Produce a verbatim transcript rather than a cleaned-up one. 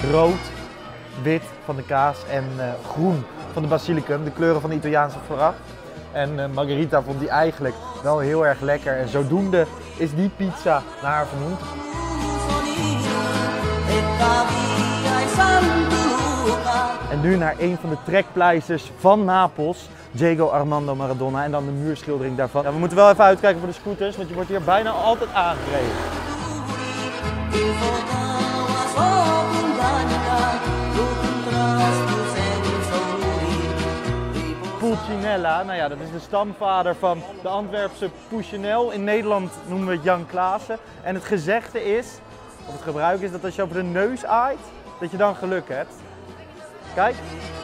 rood, wit van de kaas en uh, groen van de basilicum, de kleuren van de Italiaanse vlag. En uh, Margherita vond die eigenlijk wel heel erg lekker en zodoende is die pizza naar haar vernoemd. En nu naar een van de trekpleisters van Napels, Diego Armando Maradona en dan de muurschildering daarvan. Ja, we moeten wel even uitkijken voor de scooters, want je wordt hier bijna altijd aangereden. Pulcinella, nou ja, dat is de stamvader van de Antwerpse Pouchinel. In Nederland noemen we het Jan Klaassen. En het gezegde is, of het gebruik is, dat als je over de neus aait, dat je dan geluk hebt. Kijk.